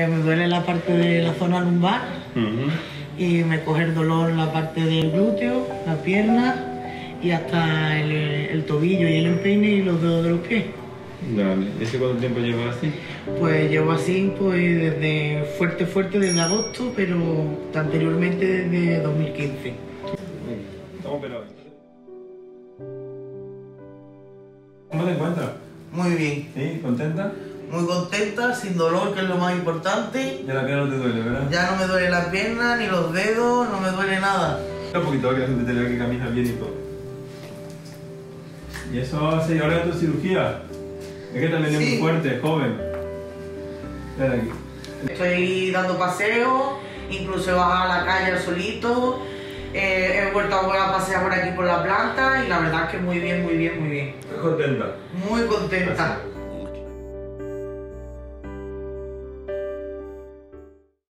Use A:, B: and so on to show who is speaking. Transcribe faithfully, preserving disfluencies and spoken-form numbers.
A: Pues me duele la parte de la zona lumbar uh-huh. y me coge el dolor en la parte del glúteo, la pierna y hasta el, el tobillo y el empeine y los dedos de los pies.
B: Dale. ¿Y ese cuánto tiempo llevas así?
A: Pues llevo así pues desde fuerte fuerte desde agosto, pero anteriormente desde dos mil quince.
B: Estamos operados. ¿Cómo te encuentras?
A: Muy bien.
B: ¿Sí? ¿Contenta?
A: Muy contenta, sin dolor, que es lo más importante.
B: Ya la pierna no te duele, ¿verdad?
A: Ya no me duele la pierna, ni los dedos, no me duele nada.
B: Un poquito que la gente te vea que camina bien y todo. ¿Y eso hace ahora de tu cirugía? Es que también sí. Es muy fuerte, joven. Ven aquí.
A: Estoy dando paseos, incluso he bajado a la calle solito. Eh, he vuelto a pasear por aquí por la planta y la verdad es que muy bien, muy bien, muy bien.
B: ¿Estás contenta?
A: Muy contenta. Gracias.